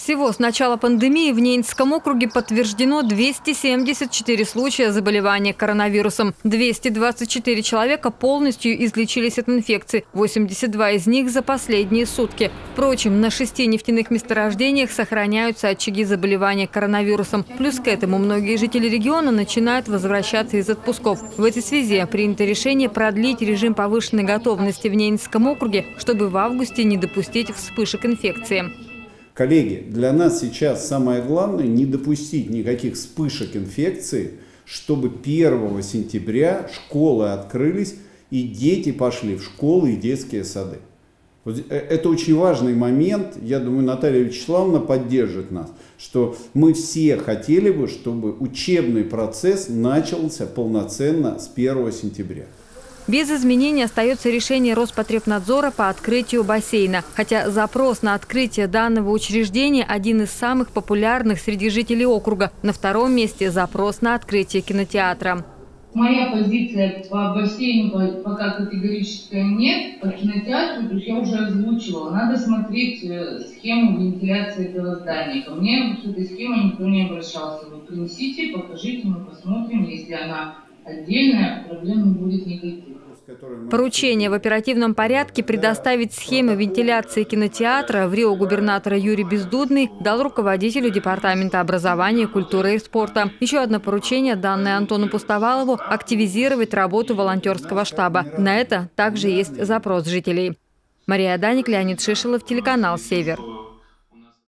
Всего с начала пандемии в Ненецком округе подтверждено 274 случая заболевания коронавирусом. 224 человека полностью излечились от инфекции, 82 из них за последние сутки. Впрочем, на 6 нефтяных месторождениях сохраняются очаги заболевания коронавирусом. Плюс к этому многие жители региона начинают возвращаться из отпусков. В этой связи принято решение продлить режим повышенной готовности в Ненецком округе, чтобы в августе не допустить вспышек инфекции. Коллеги, для нас сейчас самое главное не допустить никаких вспышек инфекции, чтобы 1 сентября школы открылись и дети пошли в школы и детские сады. Это очень важный момент, я думаю, Наталья Вячеславовна поддержит нас, что мы все хотели бы, чтобы учебный процесс начался полноценно с 1 сентября. Без изменений остается решение Роспотребнадзора по открытию бассейна. Хотя запрос на открытие данного учреждения один из самых популярных среди жителей округа. На втором месте запрос на открытие кинотеатра. Моя позиция по бассейну пока категорическая нет, по кинотеатру, то есть я уже озвучивала. Надо смотреть схему вентиляции этого здания. Ко мне с этой схемой никто не обращался. Вы принесите, покажите, мы посмотрим. Если она отдельная, проблем не будет никаких. Поручение в оперативном порядке предоставить схемы вентиляции кинотеатра в Рио губернатора Юрий Бездудный дал руководителю Департамента образования, культуры и спорта. Еще одно поручение, данное Антону Пустовалову, активизировать работу волонтерского штаба. На это также есть запрос жителей. Мария Даник, Леонид Шишелов, телеканал «Север».